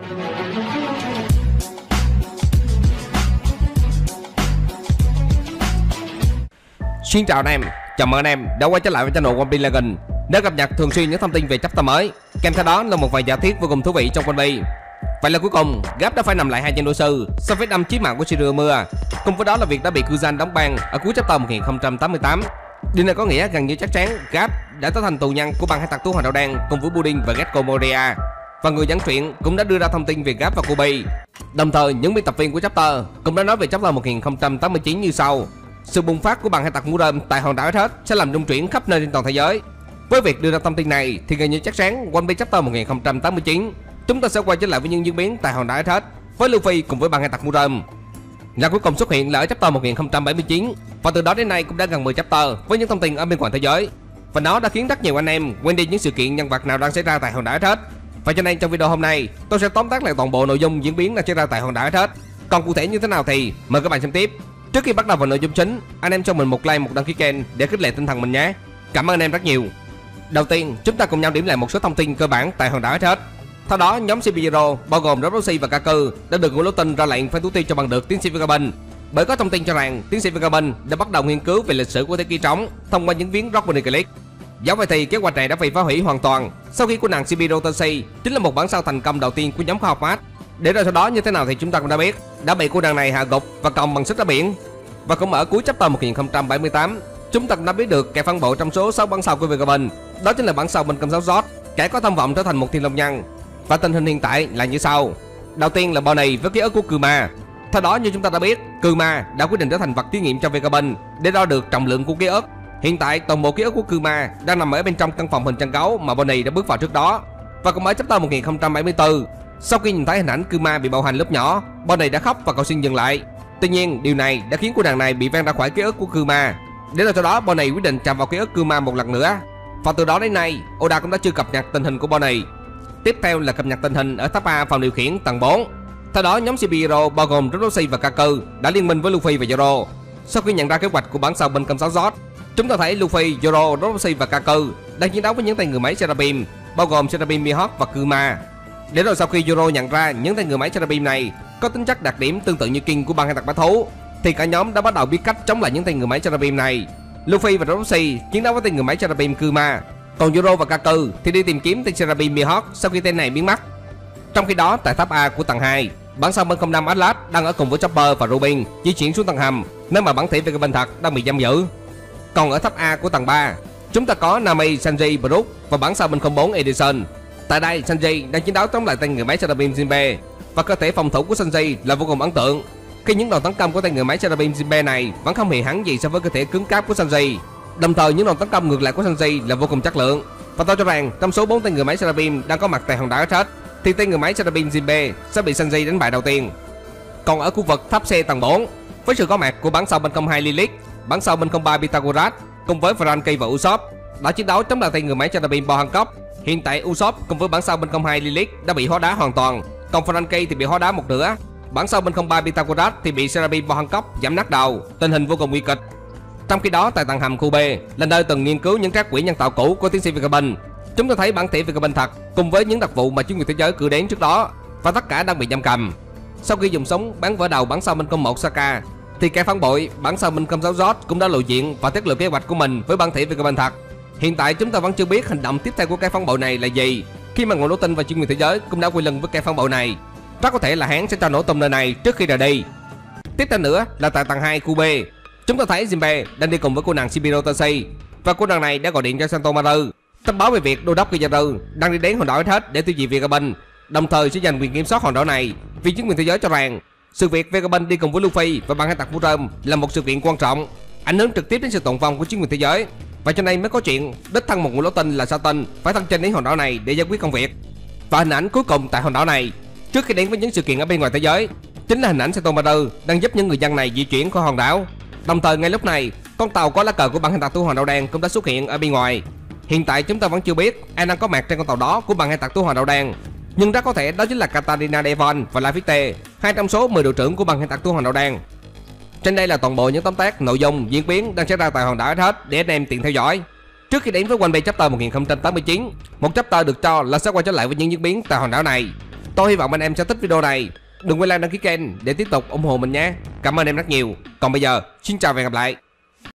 Xin chào anh em, chào mừng anh em đã quay trở lại với channel One Piece Legends, để cập nhật thường xuyên những thông tin về chapter mới, kèm theo đó là một vài giả thiết vô cùng thú vị trong One Piece. Vậy là cuối cùng, Garp đã phải nằm lại hai chân đối sư sau vết đâm chí mạng của Shiromura, cùng với đó là việc đã bị Kuzan đóng băng ở cuối chapter 1088. Điều này có nghĩa gần như chắc chắn Garp đã trở thành tù nhân của băng hải tặc Tứ Hoàng Đạo Đen cùng với Pudding và Gecko Moria. Và người dẫn truyện cũng đã đưa ra thông tin về Garp và Kobe. Đồng thời, những biên tập viên của chapter cũng đã nói về chapter 1089 như sau: sự bùng phát của băng hải tặc mũ rơm tại hòn đảo Earth sẽ làm rung chuyển khắp nơi trên toàn thế giới. Với việc đưa ra thông tin này thì gần như chắc chắn One Piece chapter 1089 chúng ta sẽ quay trở lại với những diễn biến tại hòn đảo Earth với Luffy cùng với băng hải tặc mũ rơm. Là cuối cùng xuất hiện là ở chapter 1079, và từ đó đến nay cũng đã gần 10 chapter với những thông tin ở bên ngoài thế giới, và nó đã khiến rất nhiều anh em quên đi những sự kiện nhân vật nào đang xảy ra tại hòn đảo Earth. Và cho nên trong video hôm nay tôi sẽ tóm tắt lại toàn bộ nội dung diễn biến đang xảy ra tại hòn đảo Earth. Còn cụ thể như thế nào thì mời các bạn xem tiếp. Trước khi bắt đầu vào nội dung chính, anh em cho mình một like, một đăng ký kênh để khích lệ tinh thần mình nhé. Cảm ơn anh em rất nhiều. Đầu tiên, chúng ta cùng nhau điểm lại một số thông tin cơ bản tại hòn đảo Earth. Sau đó, nhóm CP Zero bao gồm Roxy và Kaku đã được ngũ lỗ tinh ra lệnh phải thủ tiêu cho bằng được tiến sĩ Vagabond, bởi có thông tin cho rằng tiến sĩ Vagabond đã bắt đầu nghiên cứu về lịch sử của thế kỷ trống thông qua những viếng Rock Poneglyph. Dẫu vậy thì kế hoạch này đã bị phá hủy hoàn toàn sau khi của nàng CP Roxy chính là một bản sao thành công đầu tiên của nhóm khoa học Mars. Để rồi sau đó như thế nào thì chúng ta cũng đã biết, đã bị cô nàng này hạ gục và còng bằng xích ra biển. Và cũng ở cuối chapter 1078, chúng ta cũng đã biết được kẻ phản bội trong số 6 bản sao của Vagabond, đó chính là bản sao bên cầm giáo Zod, kẻ có tham vọng trở thành một thiên long nhân. Và tình hình hiện tại là như sau. Đầu tiên là Bonnie với ký ức của Kuma. Theo đó, như chúng ta đã biết, Kuma đã quyết định trở thành vật thí nghiệm cho Vagabond để đo được trọng lượng của ký ức. Hiện tại toàn bộ ký ức của Kuma đang nằm ở bên trong căn phòng hình chân gấu mà Bonnie đã bước vào trước đó. Và cũng ở chapter 1074, sau khi nhìn thấy hình ảnh Kuma bị bạo hành lúc nhỏ, Bonnie đã khóc và cầu xin dừng lại. Tuy nhiên, điều này đã khiến cô nàng này bị văng ra khỏi ký ức của Kuma. Để rồi sau đó, Bonnie quyết định chạm vào ký ức Kuma một lần nữa. Và từ đó đến nay, Oda cũng đã chưa cập nhật tình hình của Bonnie. Tiếp theo là cập nhật tình hình ở tháp A phòng điều khiển tầng 4. Theo đó, nhóm CP Zero bao gồm Roxy và Kaku đã liên minh với Luffy và Zoro. Sau khi nhận ra kế hoạch của bản sao bên cầm sáu Zod, chúng ta thấy Luffy, Zoro, Roxy và Kaku đang chiến đấu với những tay người máy Seraphim, bao gồm Seraphim Mihawk và Kuma. Để rồi sau khi Zoro nhận ra những tay người máy Seraphim này có tính chất đặc điểm tương tự như King của băng hải tặc bá thú, thì cả nhóm đã bắt đầu biết cách chống lại những tay người máy Seraphim này. Luffy và Roxy chiến đấu với tay người máy Seraphim Kuma, còn Zoro và Kaku thì đi tìm kiếm tên Seraphim Mihawk sau khi tên này biến mất. Trong khi đó, tại tháp A của tầng 2, bản sao bên 05 Atlas đang ở cùng với Chopper và Robin di chuyển xuống tầng hầm, nơi mà bản thể Vagabond thật đang bị giam giữ. Còn ở tháp A của tầng 3, chúng ta có Nami, Sanji, Brook và bản sao bên 04 Edison. Tại đây, Sanji đang chiến đấu chống lại tay người máy Seraphim Jinbe, và cơ thể phòng thủ của Sanji là vô cùng ấn tượng, khi những đòn tấn công của tay người máy Seraphim Jinbe này vẫn không hề hẳn gì so với cơ thể cứng cáp của Sanji. Đồng thời, những đòn tấn công ngược lại của Sanji là vô cùng chất lượng. Và tôi cho rằng trong số 4 tay người máy Seraphim đang có mặt tại hòn đảo Earth thì tay người máy Seraphim Jinbe sẽ bị Sanji đánh bại đầu tiên. Còn ở khu vực tháp C tầng 4, với sự có mặt của bản sao bên 02 Lilith, bản sao bên 03 Pythagoras cùng với Franky và Usopp đã chiến đấu chống lại tay người máy Seraphim Bo Hancock. Hiện tại Usopp cùng với bản sao bên 02 Lilith đã bị hóa đá hoàn toàn, còn Franky thì bị hóa đá một nửa. Bản sao bên 03 Pythagoras thì bị Seraphim Bo Hancock giảm nát đầu, tình hình vô cùng nguy kịch. Trong khi đó, tại tầng hầm khu B là nơi từng nghiên cứu những trác quỷ nhân tạo cũ của tiến sĩ Vagabond, chúng ta thấy bản thể Vagabond thật cùng với những đặc vụ mà chuyên nghiệp thế giới cử đến trước đó, và tất cả đang bị giam cầm. Sau khi dùng súng bắn vỡ đầu bản sao bên 01 Saka, thì kẻ phản bội bản sao bên 06 Zod cũng đã lộ diện và tiết lộ kế hoạch của mình với bản thể Vagabond thật. Hiện tại chúng ta vẫn chưa biết hành động tiếp theo của kẻ phản bội này là gì, khi mà ngũ lỗ tinh và chuyên nghiệp thế giới cũng đã quay lưng với kẻ phản bội này. Rất có thể là hắn sẽ cho nổ tung nơi này trước khi rời đi. Tiếp theo nữa là tại tầng 2 khu B, chúng ta thấy Jinbe đang đi cùng với cô nàng Shibiro Tashi, và cô nàng này đã gọi điện cho Santomaru thông báo về việc đô đốc Kizaru đang đi đến hòn đảo Earth để tiêu diệt Vagabond, đồng thời sẽ giành quyền kiểm soát hòn đảo này, vì chính quyền thế giới cho rằng sự việc Vagabond đi cùng với Luffy và băng hải tặc mũ rơm là một sự kiện quan trọng, ảnh hưởng trực tiếp đến sự tồn vong của chính quyền thế giới, và cho nên mới có chuyện đích thân một ngũ lỗ tinh là Satan phải thân trên đến hòn đảo này để giải quyết công việc. Và hình ảnh cuối cùng tại hòn đảo này trước khi đến với những sự kiện ở bên ngoài thế giới chính là hình ảnh Santomaru đang giúp những người dân này di chuyển khỏi hòn đảo. Đồng thời ngay lúc này, con tàu có lá cờ của băng hải tặc Tứ Hoàng Đạo Đen cũng đã xuất hiện ở bên ngoài. Hiện tại chúng ta vẫn chưa biết ai đang có mặt trên con tàu đó của băng hải tặc Tứ Hoàng Đạo Đen, nhưng rất có thể đó chính là Katarina Devon và Lafitte, hai trong số 10 đội trưởng của băng hải tặc Tứ Hoàng Đạo Đen. Trên đây là toàn bộ những tóm tắt nội dung diễn biến đang xảy ra tại hòn đảo Earth để anh em tiện theo dõi. Trước khi đến với One Piece chapter 1089, một chapter được cho là sẽ quay trở lại với những diễn biến tại hòn đảo này. Tôi hy vọng anh em sẽ thích video này. Đừng quên like đăng ký kênh để tiếp tục ủng hộ mình nhé. Cảm ơn em rất nhiều. Còn bây giờ, xin chào và hẹn gặp lại.